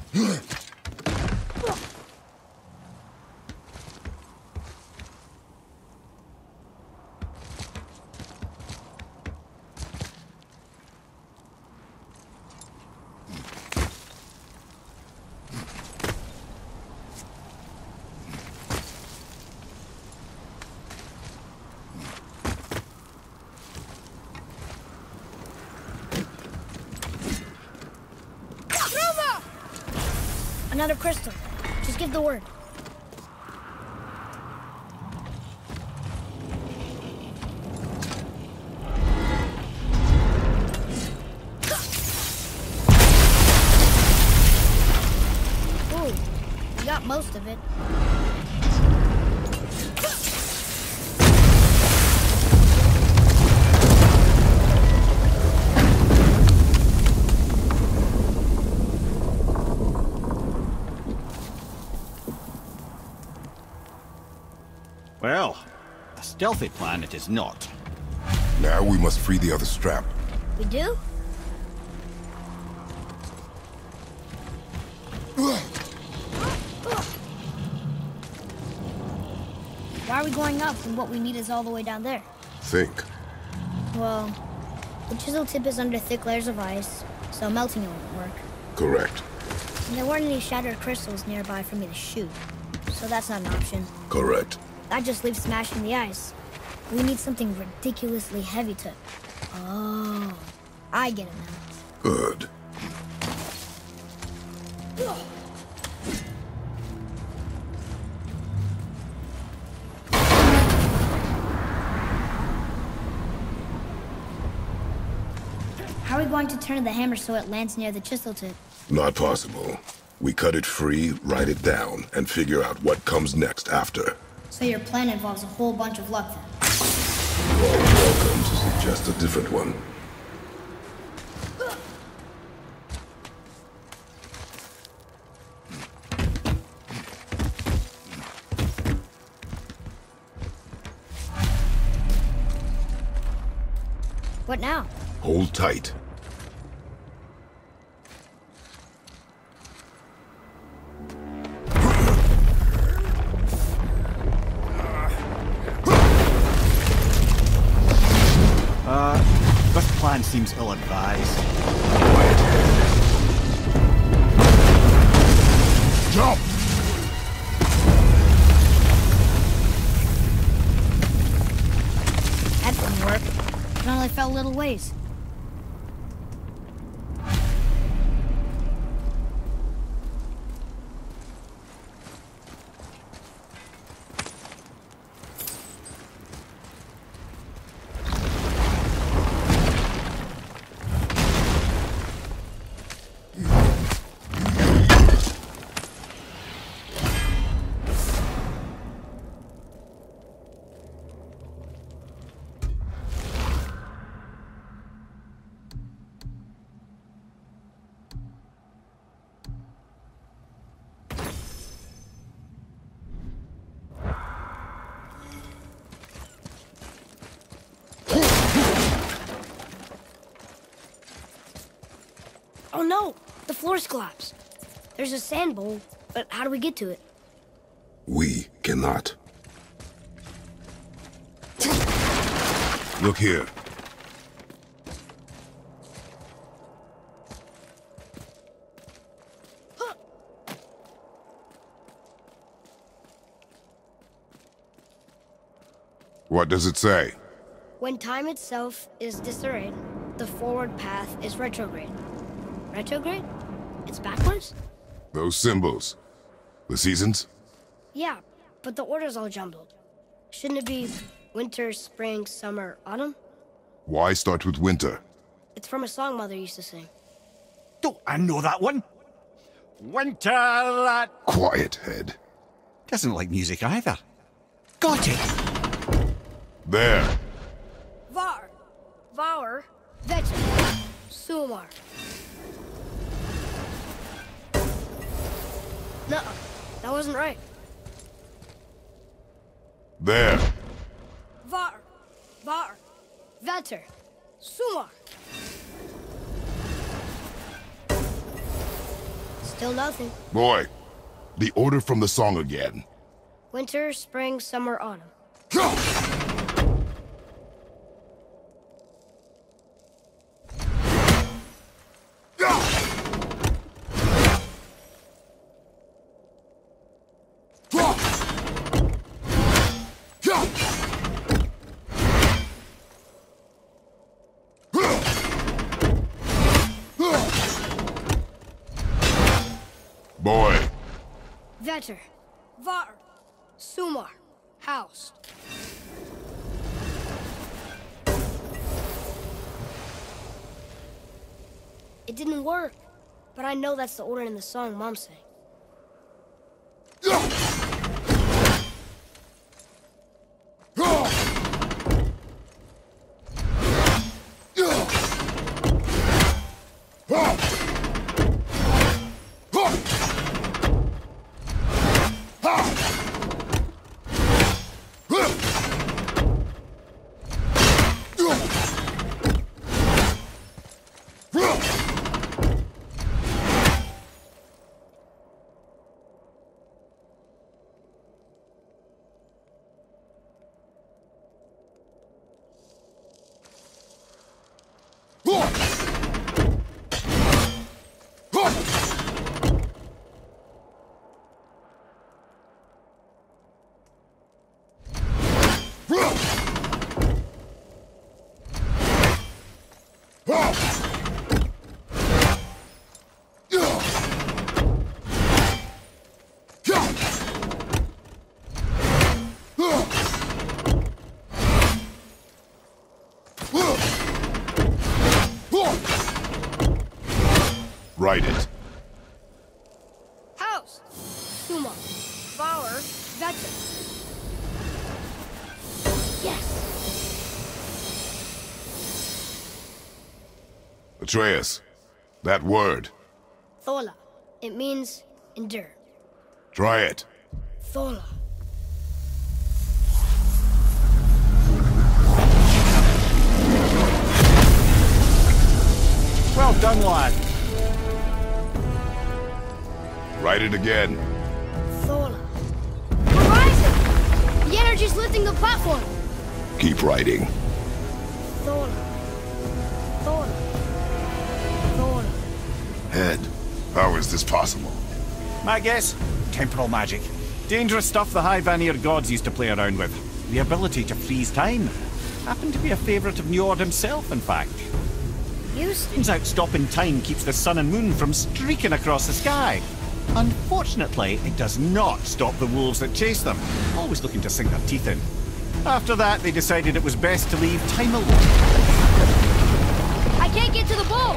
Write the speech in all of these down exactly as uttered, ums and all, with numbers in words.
Another crystal. Just give the word. Ooh, you got most of it. Well, a stealthy plan it is not. Now we must free the other strap. We do? Why are we going up when what we need is all the way down there? Think. Well, the chisel tip is under thick layers of ice, so melting it won't work. Correct. And there weren't any shattered crystals nearby for me to shoot, so that's not an option. Correct. That just leaves smashing the ice. We need something ridiculously heavy to... Oh, I get it now. Good. How are we going to turn the hammer so it lands near the chisel tip? Not possible. We cut it free, write it down, and figure out what comes next after. So your plan involves a whole bunch of luck then? You're welcome to suggest a different one. What now? Hold tight. Uh, this plan seems ill-advised. Quiet. Jump! That didn't work. It only fell a little ways. Oh no! The floor's collapsed. There's a sand bowl, but how do we get to it? We cannot. Look here. What does it say? When time itself is disarrayed, the forward path is retrograde. Retrograde? It's backwards? Those symbols. The seasons? Yeah, but the order's all jumbled. Shouldn't it be winter, spring, summer, autumn? Why start with winter? It's from a song Mother used to sing. Don't I know that one? Winter that... Quiet, head. Doesn't like music either. Got it! There. Var. Var. Vetch. Sumar. No, that wasn't right. There. Var. Var. Vetter. Sumar. Still nothing. Boy, the order from the song again. Winter, spring, summer, autumn. Boy. Vetter, Var, Sumar, House. It didn't work, but I know that's the order in the song Mom sang. Write it. House, Suma, Flower, Vetter. Yes! Atreus, that word. Thola. It means endure. Try it. Thola. Well done, lad. Write it again. Thola. We're rising! The energy's lifting the platform! Keep writing. Thola. Thola. Thola. Head, how is this possible? My guess? Temporal magic. Dangerous stuff the High Vanir gods used to play around with. The ability to freeze time. Happened to be a favourite of Njord himself, in fact. Used to. Turns out stopping time keeps the sun and moon from streaking across the sky. Unfortunately, it does not stop the wolves that chase them, always looking to sink their teeth in. After that, they decided it was best to leave time alone. I can't get to the bowl!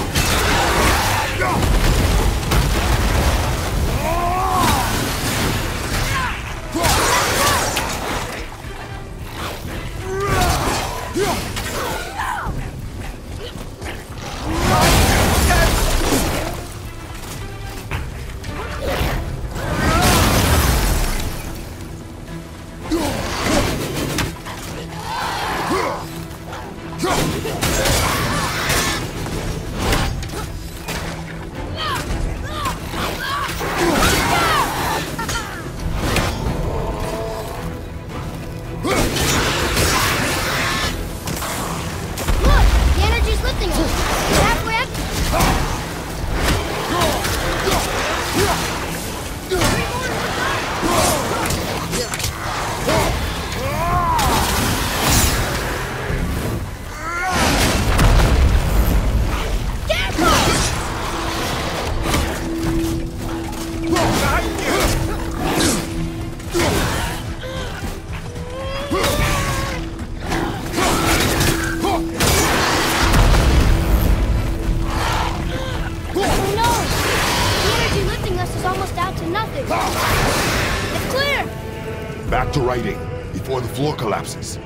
Back to writing, before the floor collapses.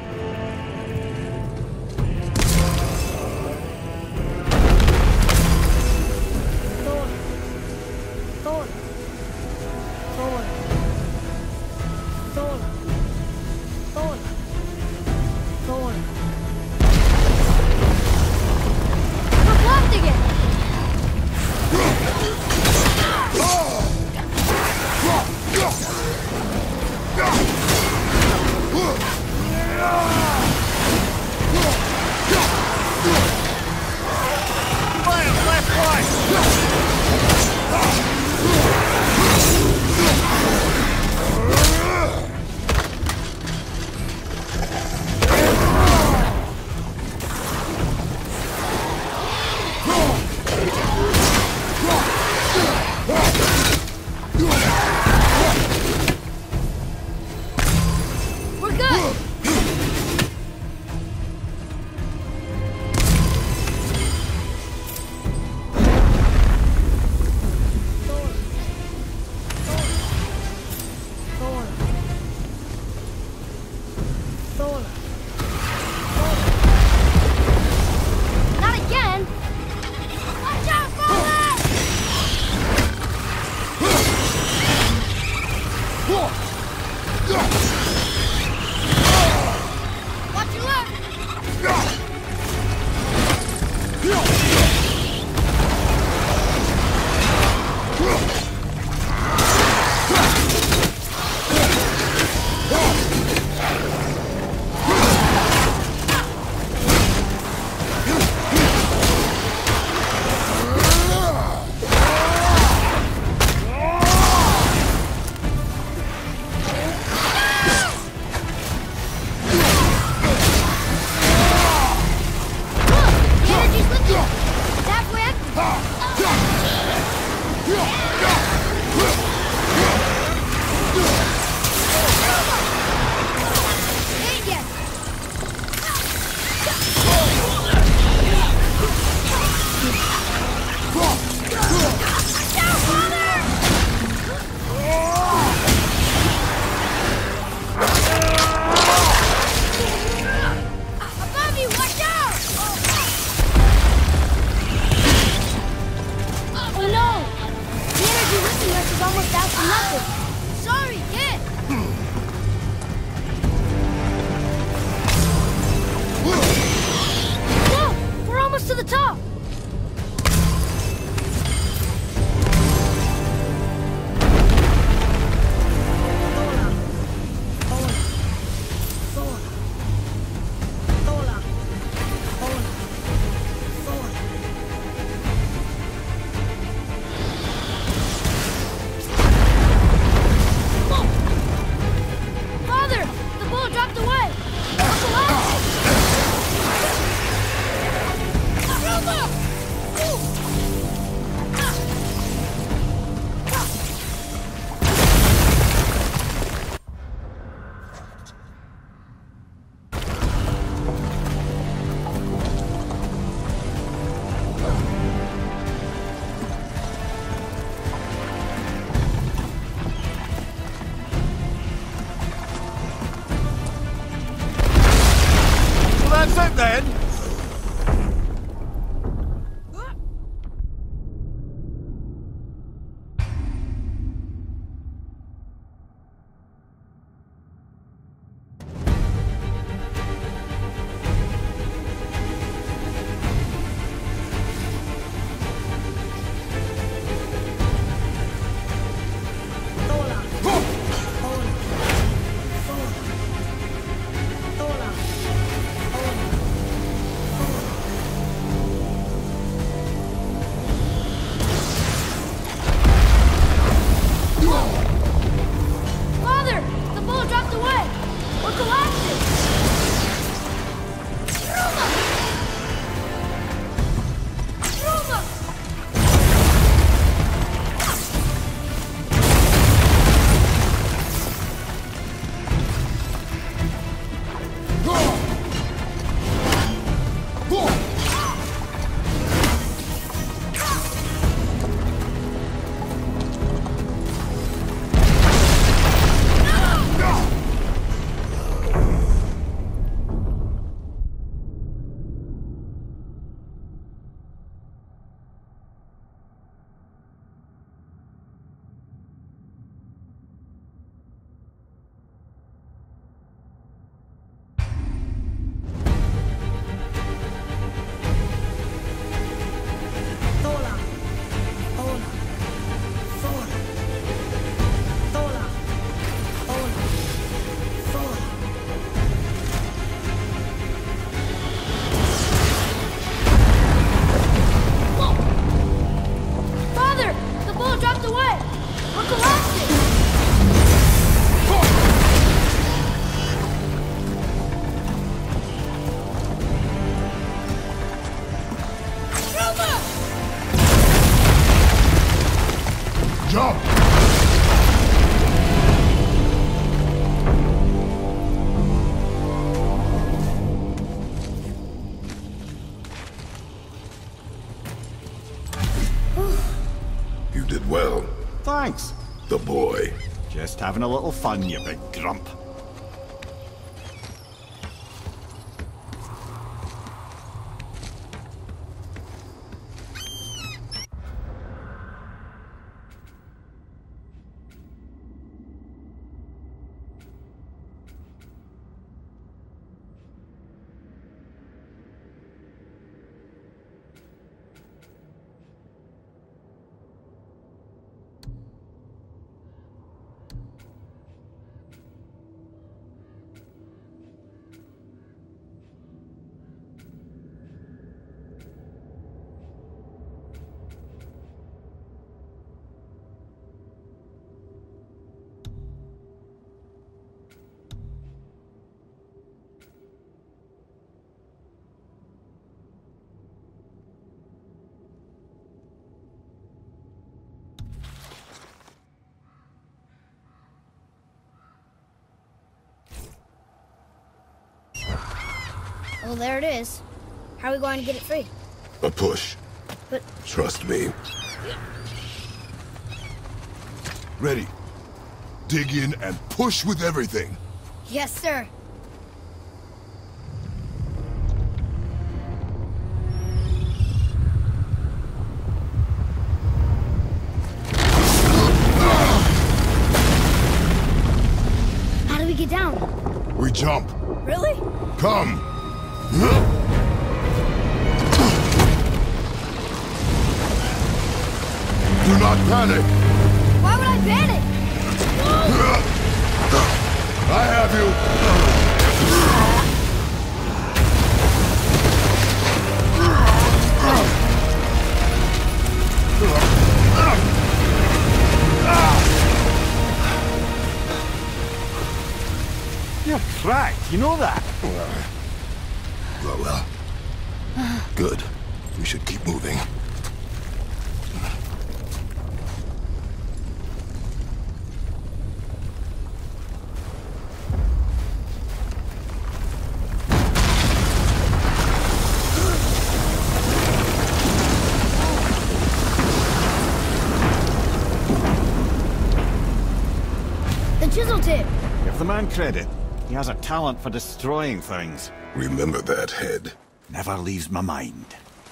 Thanks. The boy. Just having a little fun, you big grump. Well, there it is. How are we going to get it free? A push. But... Trust me. Ready. Dig in and push with everything. Yes, sir. How do we get down? We jump. Really? Come. Do not panic. Why would I panic? I have you. You're cracked, you know that? Well, well. Good. We should keep moving. The chisel tip. Give the man credit. He has a talent for destroying things. Remember that head. Never leaves my mind.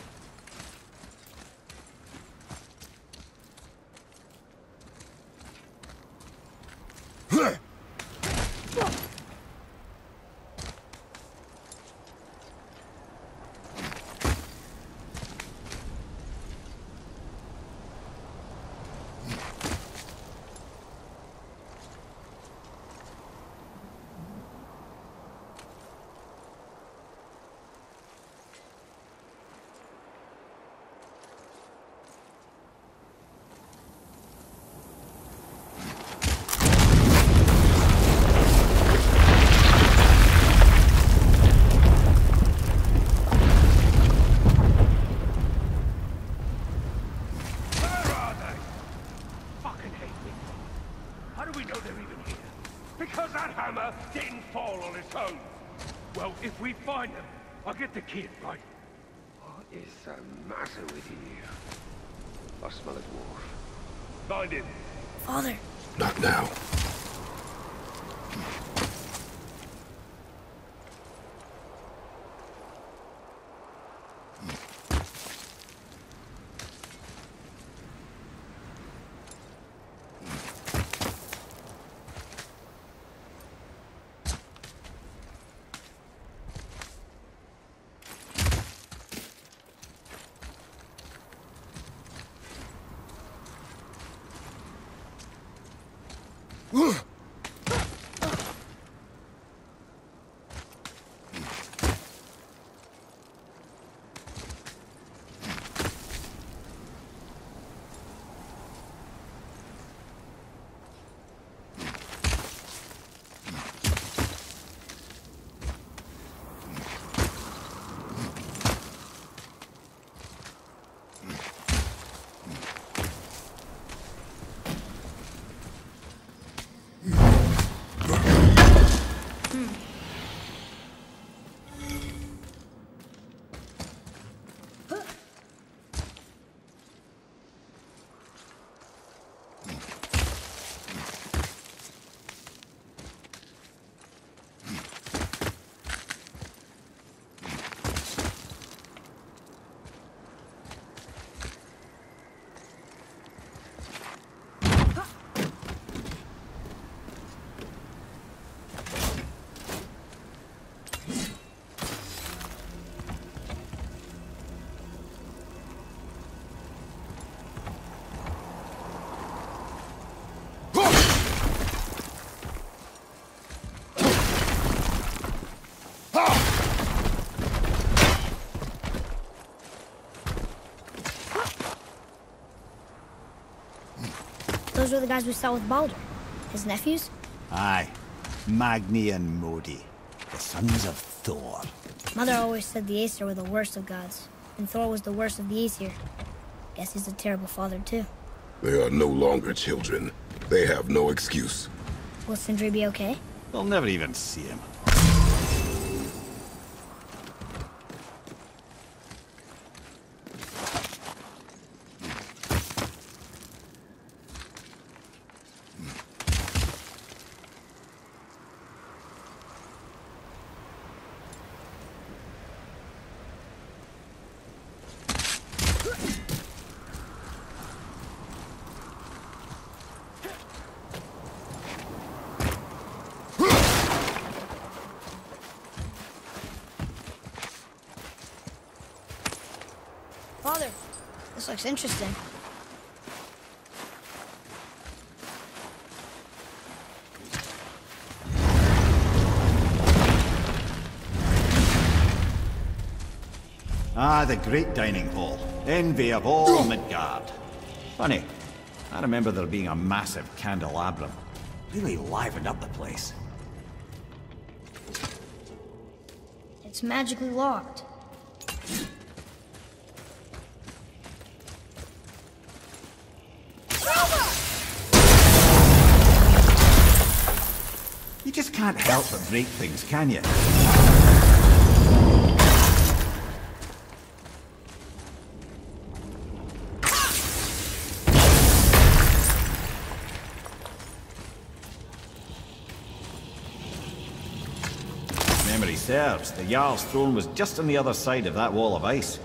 Because that hammer didn't fall on its own. Well, if we find them, I'll get the kid, right? What is the matter with you? I smell a dwarf. Find him. Father. Not now. Those were the guys we saw with Baldur. His nephews? Aye. Magni and Modi. The sons of Thor. Mother always said the Aesir were the worst of gods, and Thor was the worst of the Aesir. Guess he's a terrible father, too. They are no longer children. They have no excuse. Will Sindri be okay? They'll never even see him. looks interesting. Ah, the great dining hall. Envy of all Midgard. Funny, I remember there being a massive candelabrum. Really livened up the place. It's magically locked. You just can't help but break things, can you? Memory serves, the Jarl's throne was just on the other side of that wall of ice.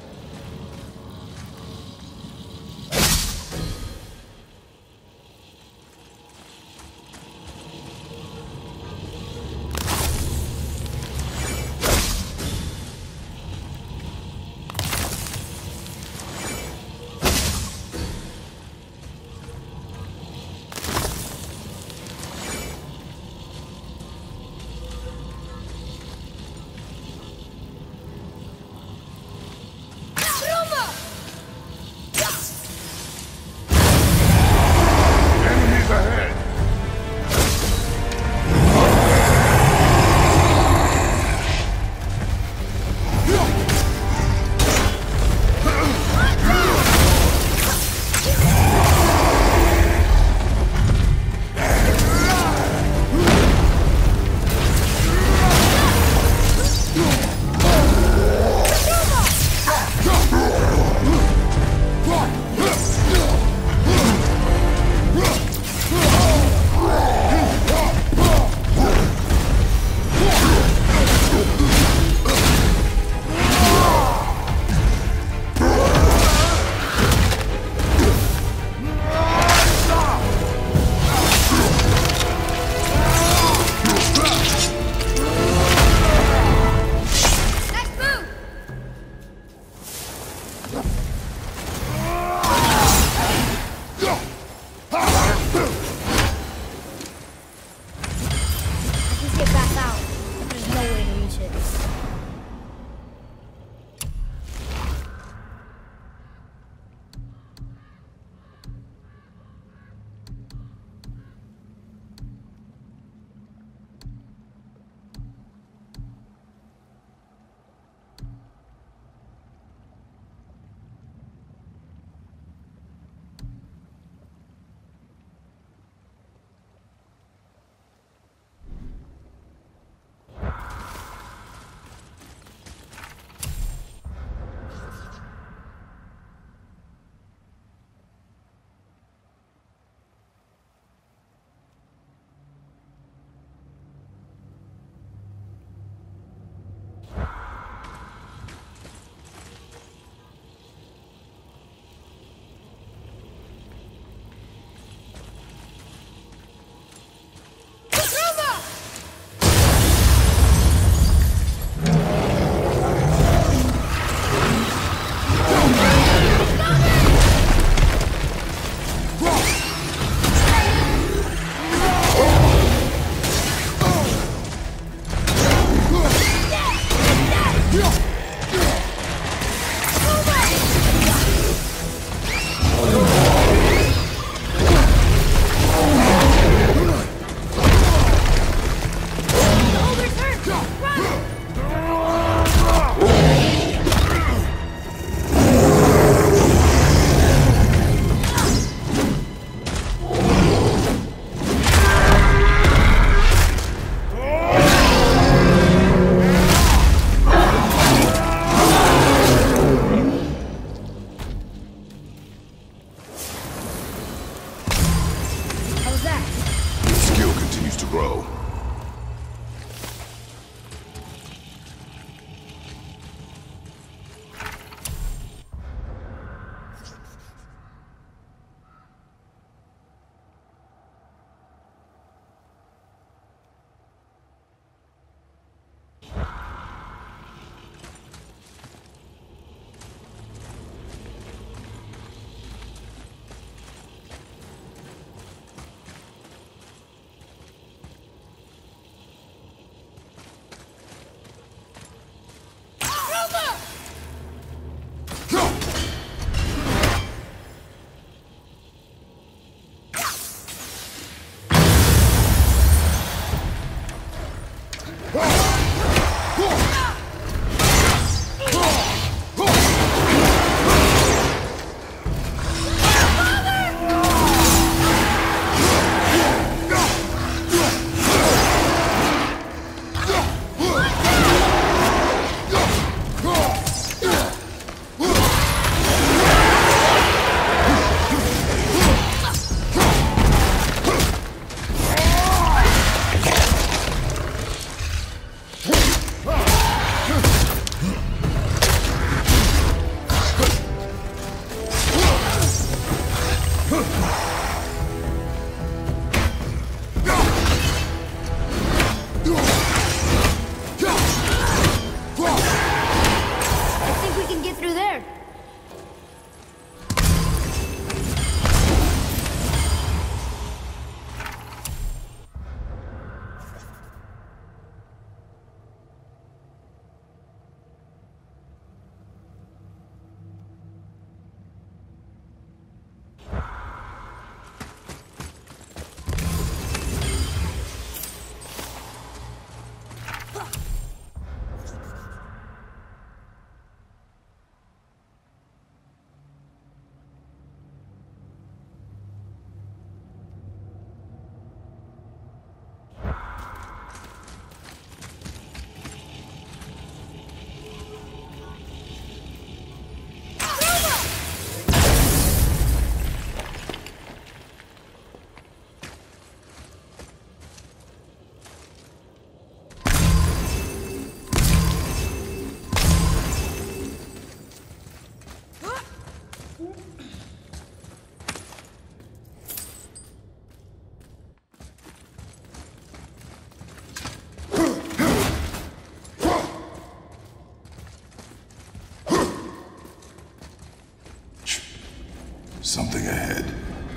Something ahead.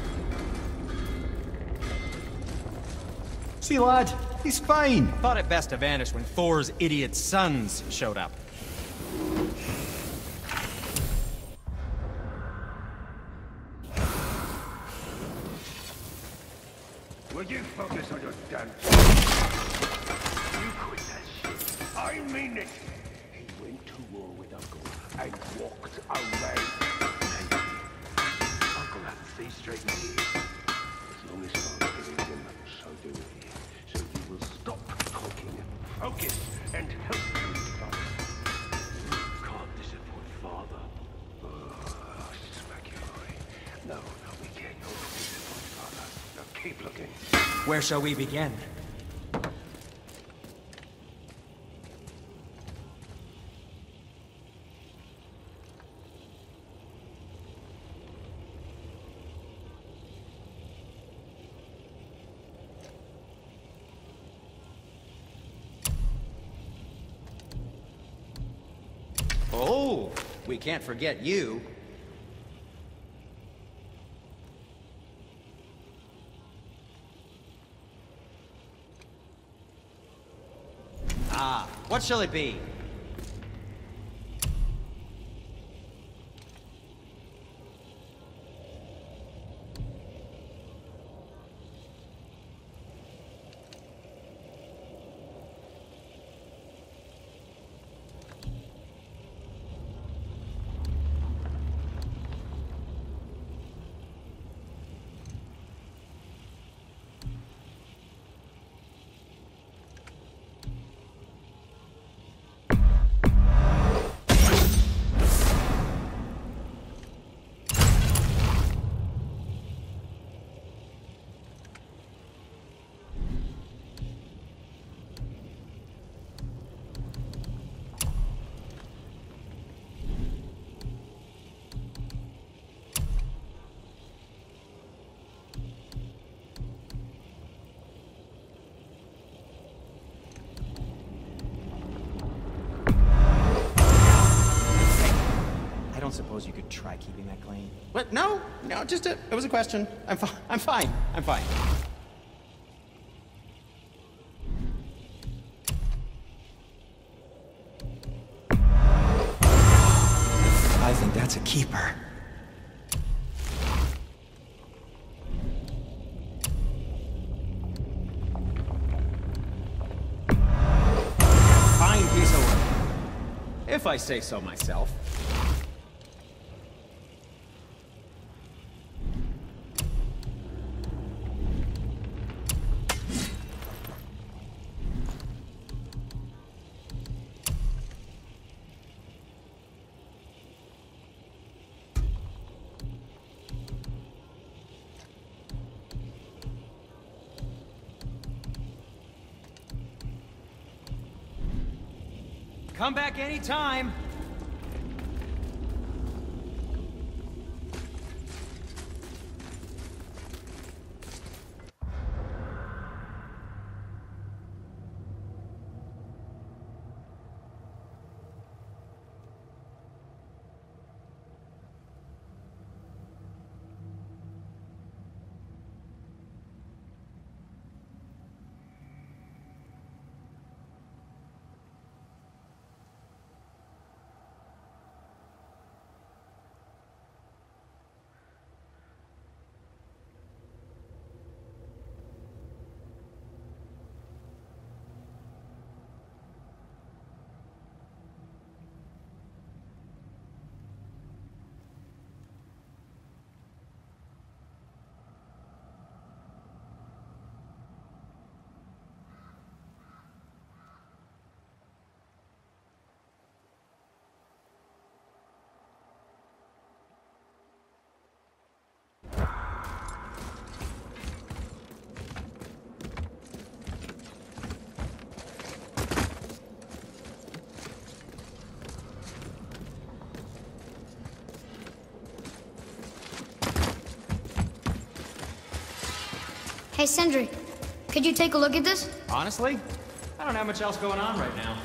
See, lad, he's fine. Thought it best to vanish when Thor's idiot sons showed up. Will you focus on your damn... You quit that shit. I mean it. He went to war with Uncle and walked away. And Uncle has to see straight in here. As long as I'm giving him, so do we. So you will stop talking, focus, and help me, Father. You can't disappoint Father. Oh, I'll smack your eye. No, no, we can't disappoint Father. Now keep looking. Where shall we begin? Oh, we can't forget you. Ah, what shall it be? I don't suppose you could try keeping that clean. What? No, no, just a, it was a question. I'm fine. I'm fine. I'm fine. I think that's a keeper. Fine piece of work, if I say so myself. Come back anytime. Hey, Sindri, could you take a look at this? Honestly, I don't have much else going on right now.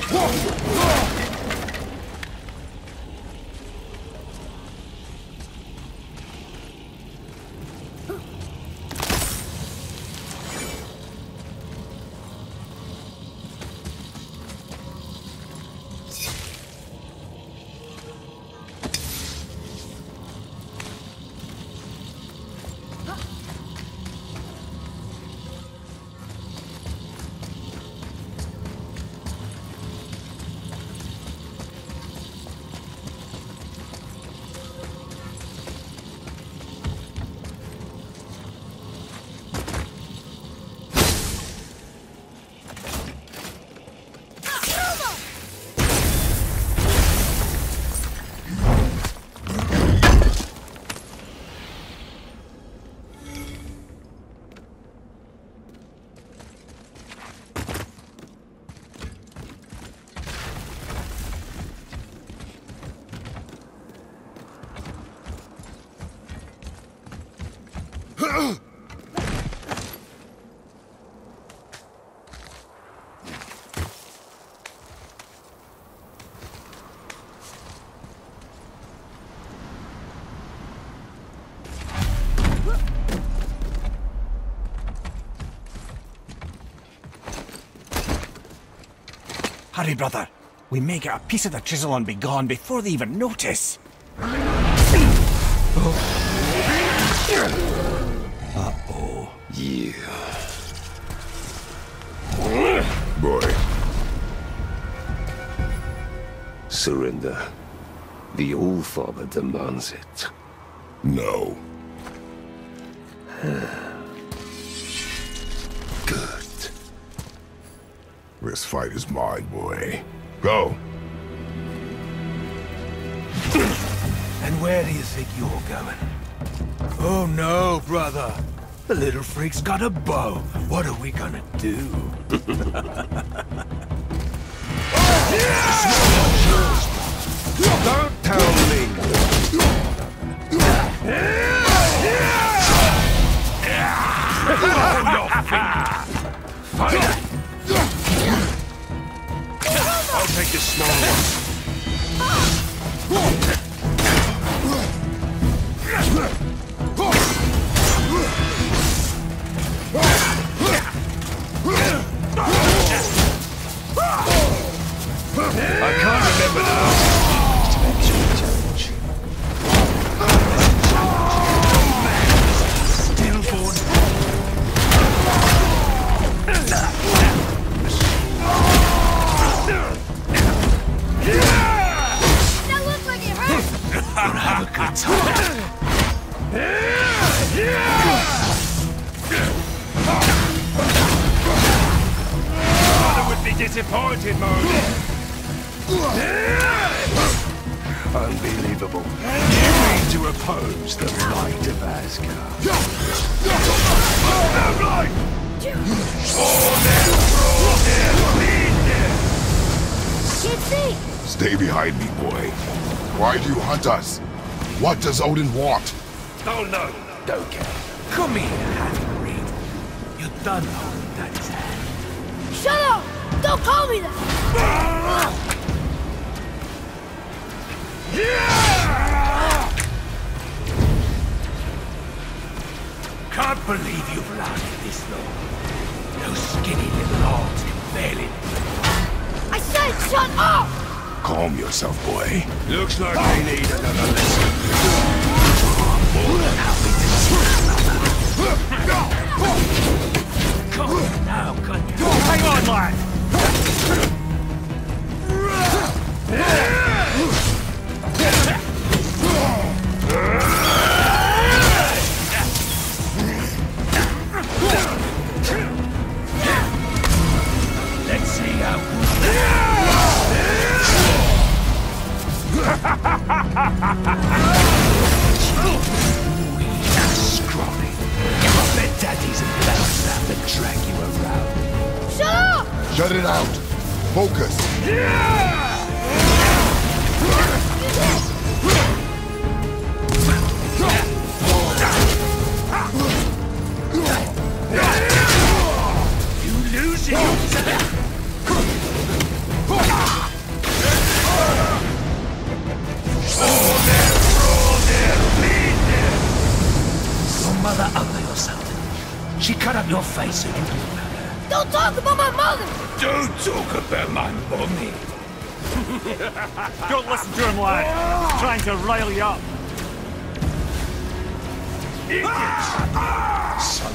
Hurry, brother. We may get a piece of the chisel and be gone before they even notice. Uh-oh. Yeah. Boy. Surrender. The All-Father demands it. No. Good. This fight is mine, boy. Go. And where do you think you're going? Oh no, brother. The little freak's got a bow. What are we gonna do? Don't tell me. Fight! I'll take the small one. I can't remember now. Stillborn. That looks like it hurts! We'll have a good time. Father would be disappointed, Modi. Unbelievable. You mean to oppose the might of Asgard? I'm right! Can't see! Stay behind me, boy. Why do you hunt us? What does Odin want? Oh no, don't care. Come here, half-breed. You done holding Daddy's hand. Shut up! Don't call me that! Can't believe you've lasted this long. Those skinny little arms can barely... I said shut up! Calm yourself, boy. Looks like they need another lesson. More than happy to see another. Come on now, can you? Hang on, lad! Let's see how scrawny. I bet Daddy's embarrassed to have to drag you around. Shut up! Shut it out. Focus. You losing yourself. mother ugly or something? She cut up your face so you can do about her. Don't talk about my mother! Don't talk about my mommy. Don't listen to him, lad. He's trying to rile you up. Son.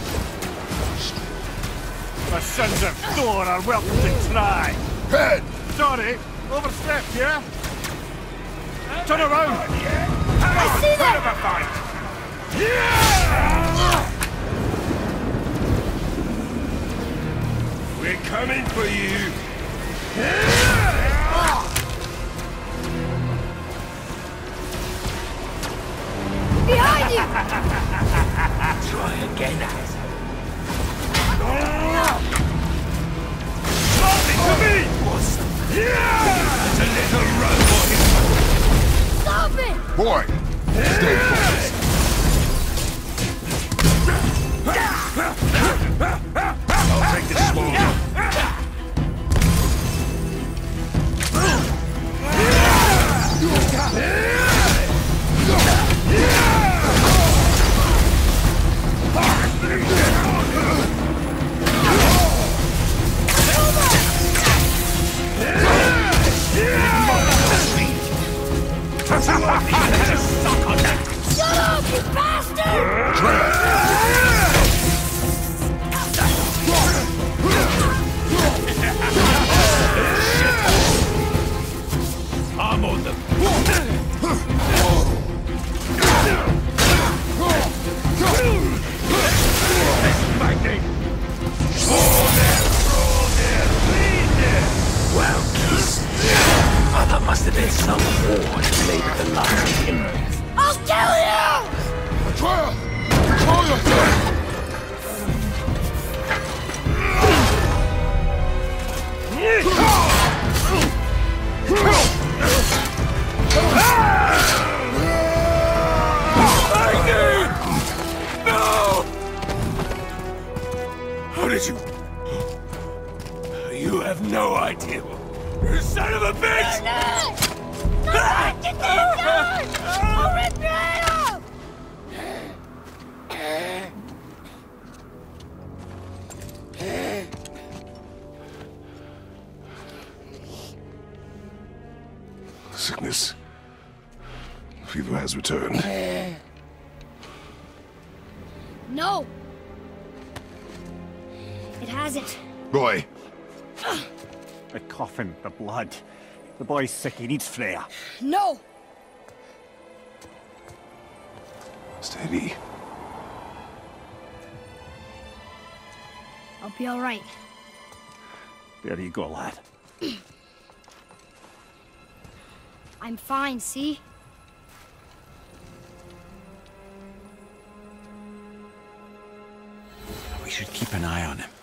The sons of Thor are welcome to try. Head! Sorry, overstepped, yeah? Turn around! I see that! We're coming for you! Behind you! Try again, asshole. To me! There's a little robot. Stop it! Boy! Stay focused. I'll take this small one. Shut up, you bastard! I'm on them. Well, kiss. Oh, that must have been some war to lay with the last of him. I'll kill you! Atreus! Control yourself! No! How did you... You have no idea. You son of a bitch! No! No! Get these guys! I'll rip your head off! Sickness. Fever has returned. No! It hasn't. Boy, The coffin, the blood. The boy's sick, he needs Freya. No! steady. I'll be alright. There you go, lad. I'm fine, see? We should keep an eye on him.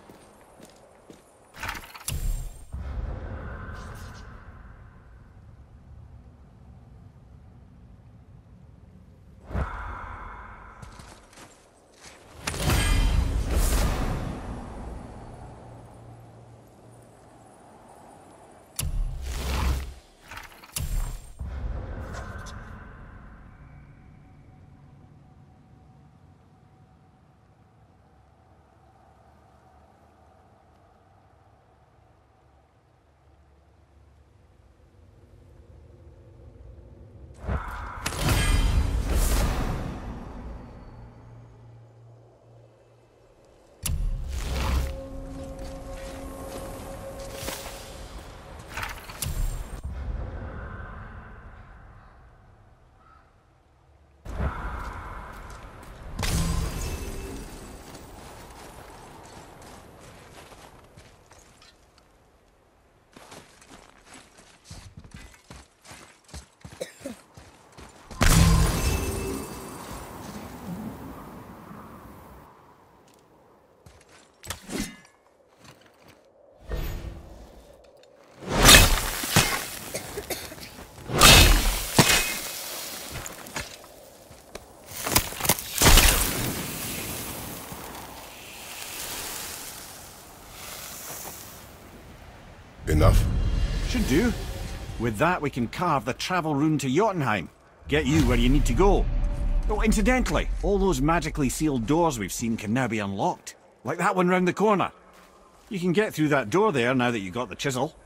Enough? Should do. With that, we can carve the travel rune to Jotunheim. Get you where you need to go. Oh, incidentally, all those magically sealed doors we've seen can now be unlocked. Like that one round the corner. You can get through that door there now that you got the chisel.